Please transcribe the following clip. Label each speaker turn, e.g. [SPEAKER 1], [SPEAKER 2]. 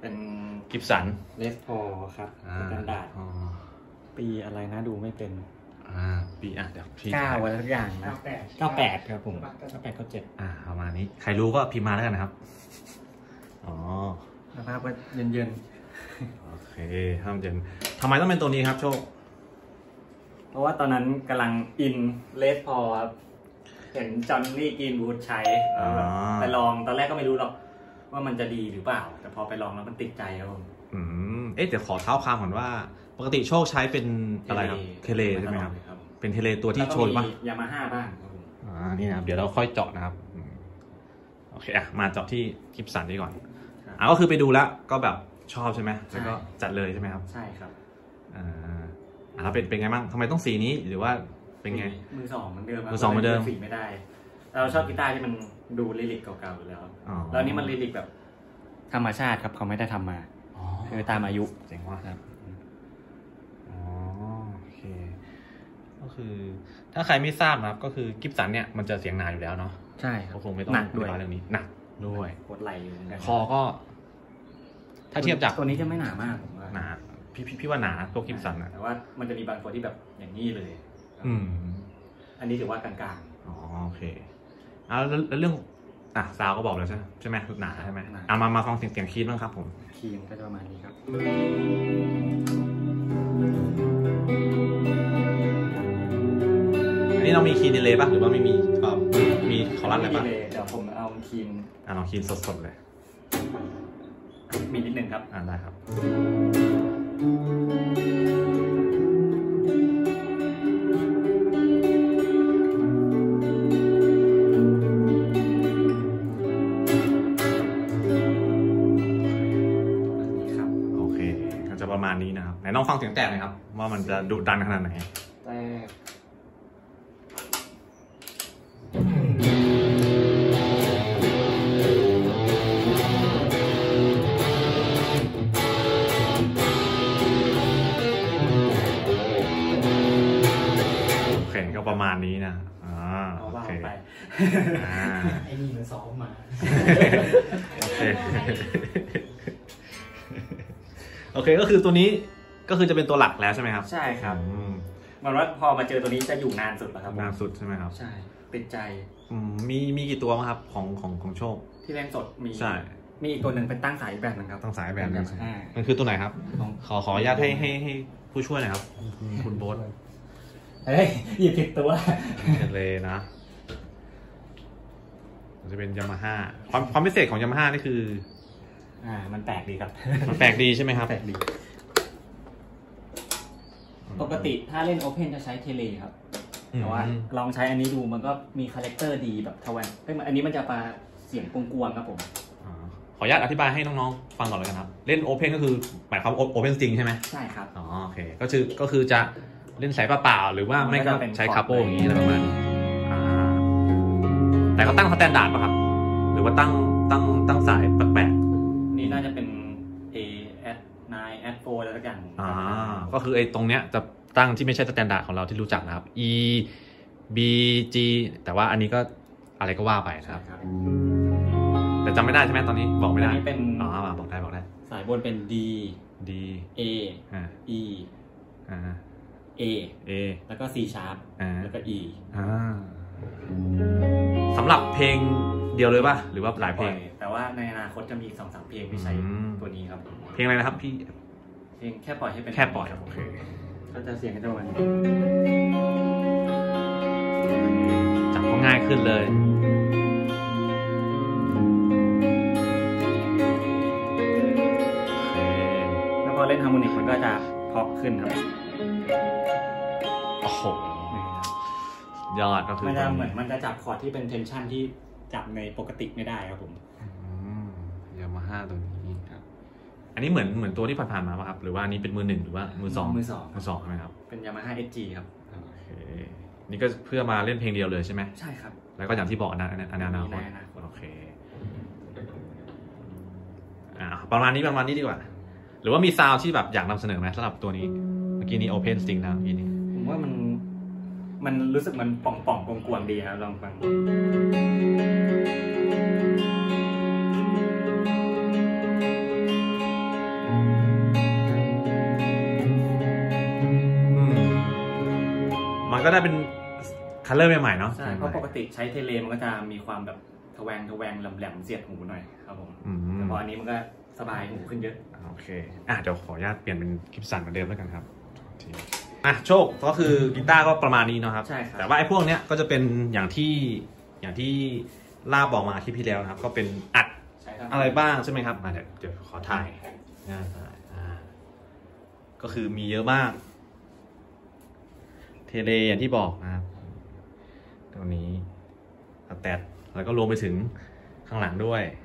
[SPEAKER 1] เป็น
[SPEAKER 2] กิฟสัน
[SPEAKER 1] เลสพอครับสแตนดาร์ดปีอะไรนะดูไม่เป็น
[SPEAKER 2] ปีเดี๋ยวพี่
[SPEAKER 1] 9อะไรทุกอย่างนะ98ครับผม98 97
[SPEAKER 2] ประมาณนี้ใครรู้ก็พิมพ์มาแล้วกันนะครับ
[SPEAKER 1] สภาพก็เย็น
[SPEAKER 2] โอเคห้ามเย็นทำไมต้องเป็นตัวนี้ครับโชค
[SPEAKER 1] เพราะว่าตอนนั้นกำลังอินเลสพอครับเห็นจอห์นนี่กรีนวูดใช้ไปลองตอนแรกก็ไม่รู้หรอกว่ามันจะดีหรือเปล่าแต่พอไปลองแล้วมันติดใจครับผม
[SPEAKER 2] เดี๋ยวขอเท้าความก่อนว่าปกติโชคใช้เป็นอะไรครับเทเลใช่ไหมครับเป็นเทเลตัวที่โชนป่ะ
[SPEAKER 1] ยามาฮ่าบ้าง
[SPEAKER 2] นี่นะครับเดี๋ยวเราค่อยเจาะนะครับโอเคมาเจาะที่กิฟสันดีก่อนก็คือไปดูแล้วก็แบบชอบใช่ไหมแล้วก็จัดเลยใช่ไหมครับ
[SPEAKER 1] ใช่ครับ
[SPEAKER 2] แล้วเป็นไงบ้างทำไมต้องสีนี้หรือว่าเป็นไง
[SPEAKER 1] มือสองเหมือนเดิม
[SPEAKER 2] มือสองเหมือนเดิม
[SPEAKER 1] สีไม่ได้เราชอบกีตาร์ที่มันดูลิลิกเก่าๆอยู่แล้วแล้วนี้มันลิลิกแบบธรรมชาติครับเขาไม่ได้ทำมาคือตามอายุ
[SPEAKER 2] เจ๋งมากครับโอเคก็คือถ้าใครไม่ทราบนะครับก็คือกิฟสันเนี่ยมันจะเสียงหนาอยู่แล้วเนาะ
[SPEAKER 1] ใช่ครับ
[SPEAKER 2] คงไม่ต้อง
[SPEAKER 1] หนักด้วย
[SPEAKER 2] เรื่องนี้หนักด้วย
[SPEAKER 1] ปวดไหล่อยู่เหมือนกัน
[SPEAKER 2] คอก็ถ้าเทียบจาก
[SPEAKER 1] ตัวนี้จะไม่หนามากผมว่า
[SPEAKER 2] หนาพี่ว่าหนาตัวกิฟสันนะ
[SPEAKER 1] แต่ว่ามันจะมีบางตัวที่แบบอย่างนี้เลยอันนี้ถือว่ากลาง
[SPEAKER 2] ๆโอเคแล้วเรื่องซาวก็บอกแล้วใช่ไหมหนาใช่ไหมมาฟังเสียงคีย์บ้างครับผม
[SPEAKER 1] คีย์ก็จะประมาณนี้ครับ
[SPEAKER 2] อันนี้เรามีคีย์ดีเลย์ป่ะหรือว่าไม่มีมีคอรัสอะไรป่ะ
[SPEAKER 1] เดี๋ยวผมเอาคีย์
[SPEAKER 2] ลองคีย์สดๆเลย
[SPEAKER 1] มีนิดนึงครับ
[SPEAKER 2] ได้ครับประมาณนี้นะครับไหนลองฟังเสียงแตกหน่อยครับว่ามันจะดุดันขนาดไหน
[SPEAKER 1] แตก
[SPEAKER 2] โอเคก็ประมาณนี้นะ
[SPEAKER 1] โอเคไอ้นี่มันซ้อมมา
[SPEAKER 2] โอเคก็คือตัวนี้ก็คือจะเป็นตัวหลักแล้วใช่ไหมครับ
[SPEAKER 1] ใช่ครับมันว่าพอมาเจอตัวนี้จะอยู่นานสุดแล้วครับ
[SPEAKER 2] นานสุดใช่ไหมครับ
[SPEAKER 1] ใช่ติดใจ
[SPEAKER 2] มีกี่ตัวมั้งครับของโชค
[SPEAKER 1] ที่เล่นสดมี
[SPEAKER 2] ใช่
[SPEAKER 1] มีอีกตัวหนึ่งเป็นตั้งสายแบบนึงครับ
[SPEAKER 2] ตั้งสายแบบนึงมันคือตัวไหนครับขออนุญาตให้ผู้ช่วยหน่อยครับคุณโบ๊ท
[SPEAKER 1] เฮ้ยหยิบผิดตัว
[SPEAKER 2] เลยนะจะเป็นยามาฮ่าความพิเศษของยามาฮ่านี่คือ
[SPEAKER 1] มันแปลกดีครับ
[SPEAKER 2] มันแปลกดีใช่ไหมครับ
[SPEAKER 1] แปลกดีปกติถ้าเล่นโอเพนจะใช้เทเลครับแต่ว่าลองใช้อันนี้ดูมันก็มีคาแรคเตอร์ดีแบบทวันอันนี้มันจะมาเสียงกวงๆครับผม
[SPEAKER 2] ขออนุญาตอธิบายให้น้องๆฟังก่อนเลยครับเล่นโอเพนก็คือหมายความโอเพนสตริงใช่ไหม
[SPEAKER 1] ใช่ครับ
[SPEAKER 2] โอเคก็คือจะเล่นสายเปล่าหรือว่าไม่ก็ใช้คาโปอย่างนี้อะไรประมาณนี้แต่ก็ตั้งสแตนดาร์ดป่ะครับหรือว่าตั้งสายแปลก
[SPEAKER 1] นี่น่าจะเป็น A@9 A@4 อะไรสักอย่าง
[SPEAKER 2] ก็คือไอ้ตรงเนี้ยจะตั้งที่ไม่ใช่สแตนดาร์ดของเราที่รู้จักนะครับ E B G แต่ว่าอันนี้ก็อะไรก็ว่าไปนะครับแต่จำไม่ได้ใช่ไหมตอนนี้บอกไม่ได้
[SPEAKER 1] เป็น
[SPEAKER 2] บอกได้
[SPEAKER 1] สายบนเป็น D A E A แล้วก็ C sharp แล้วก็ E
[SPEAKER 2] สำหรับเพลงเดียวเลยป่ะหรือว่าหลายเพลง
[SPEAKER 1] แต่ว่าในอนาคตจะมี 2-3 เพลงที่ใช้ตัวนี้ครับ
[SPEAKER 2] เพลงอะไรนะครับพี่
[SPEAKER 1] เพลงแค่ปล่อยให้เป็น
[SPEAKER 2] แค่ปล่อยโอเค
[SPEAKER 1] ก็จะเสียงกันประมาณนี้
[SPEAKER 2] จับก็ง่ายขึ้นเลย
[SPEAKER 1] แล้วพอเล่นฮาร์โมนิกมันก็จะเพาะขึ้นครับ
[SPEAKER 2] โอ้โหยอดก็คือ
[SPEAKER 1] มันจะเหมือนมันจะจับคอร์ดที่เป็นเทนชันที่จับในปกติไม่ได้ครับผม
[SPEAKER 2] ยามาฮ่าตัวนี้ครับอันนี้เหมือนตัวที่ผ่านๆมาป่ะครับหรือว่าอันนี้เป็นมือหนึ่งหรือว่ามือสองใช่ไหมครับ
[SPEAKER 1] เป็นยามาฮ่า SG ครับ
[SPEAKER 2] โอเคนี่ก็เพื่อมาเล่นเพลงเดียวเลยใช่ไหม
[SPEAKER 1] ใช่ครับ
[SPEAKER 2] แล้วก็อย่างที่บอกอนาคตโอเคประมาณนี้ดีกว่าหรือว่ามีซาวด์ที่แบบอยากนำเสนอไหมสำหรับตัวนี้เมื่อกี้นี้ Open String นะเมื่อกี้นี้
[SPEAKER 1] ผมว่ามันรู้สึกมันป่องกวงๆดีครับลองฟัง
[SPEAKER 2] โก็ได้เป็นคัลเลอร์ใหม่ๆเนาะ
[SPEAKER 1] ใช่เพราะปกติใช้เทเลมันก็จะมีความแบบทแวงแหลมๆเสียดหูหน่อยครับผมแต่พออันนี้มันก็สบายหูขึ้นเยอะ
[SPEAKER 2] โอเคเดี๋ยวขออนุญาตเปลี่ยนเป็นกิฟสันเหมือนเดิมแล้วกันครับโชคก็คือกีตาร์ก็ประมาณนี้เนาะครับ
[SPEAKER 1] ใช่ครับ
[SPEAKER 2] แต่ว่าไอ้พวกเนี้ยก็จะเป็นอย่างที่ลาบบอกมาคลิปที่แล้วนะครับก็เป็นอัดอะไรบ้างใช่ไหมครับเดี๋ยวขอถ่ายก็คือมีเยอะมากเทเลอย่างที่บอกนะครับตรงนี้แตดแล้วก็รวมไปถึงข้างหลังด้วย